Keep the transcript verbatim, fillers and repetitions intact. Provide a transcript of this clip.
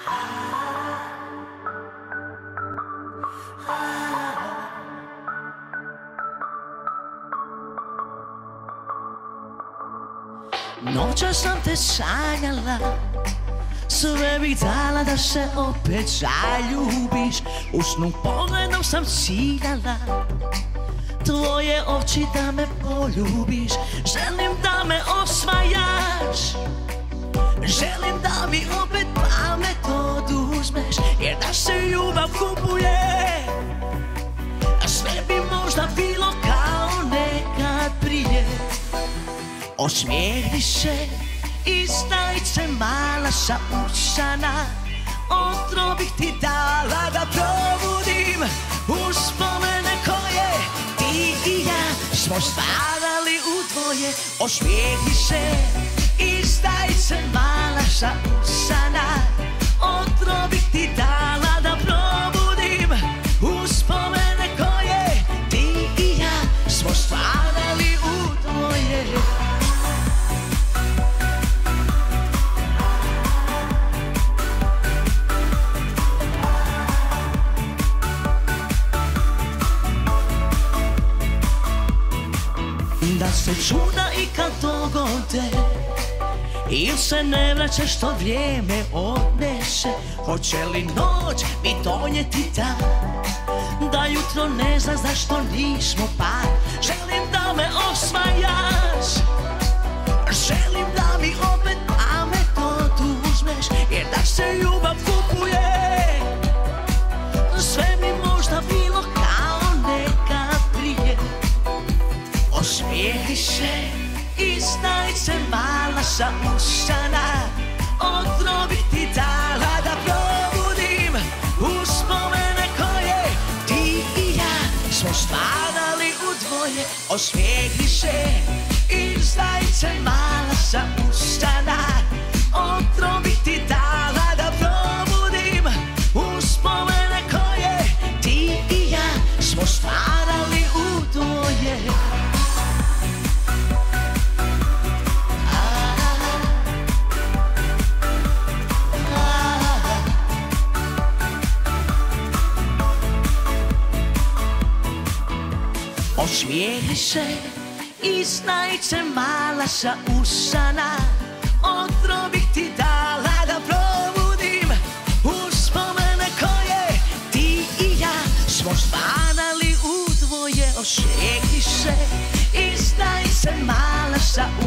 Noćas sam te sanjala, sve bih dala da se opet zaljubiš. U snu pogledom sam ciljala tvoje oči da me poljubiš. Želim da me osvajaš, želim da mi opet pamet oduzmeš. Jer da se ljubav kupuje, sve bi možda bilo kao nekad prije. Osmijehni se i stajice mala sa usana. Otrov bih ti dala da probudim uspomene koje ti i ja smo stvarali u dvoje. Osmijehni se i stajice mala sa usana. Otrov bih ti dala da probudim uspomene koje ti i ja smo stvarali u dvoje. Da se čuda i kad dogode, ili se ne vraća što vrijeme odnese. Hoće li noć mi donijeti dan, da jutro ne zna zašto nismo par. Želim da me osvajaš, želim da mi opet pamet oduzmeš. Jer da se ljubav kupuje, sve mi možda bilo kao nekad prije. Osmijehni se i stajice mala sa usana. Otrov bih ti dala da probudim uspomene koje ti i ja smo stvarali u dvoje. Osmijehni se i stajice mala sa usana. Otrov bih ti dala da probudim uspomene koje ti i ja smo stvarali u dvoje. Osmijehni se i stajice mala sa usana. Otrov bih ti dala da probudim uspomene koje ti i ja smo stvarali u dvoje. Osmijehni se i stajice mala sa usana.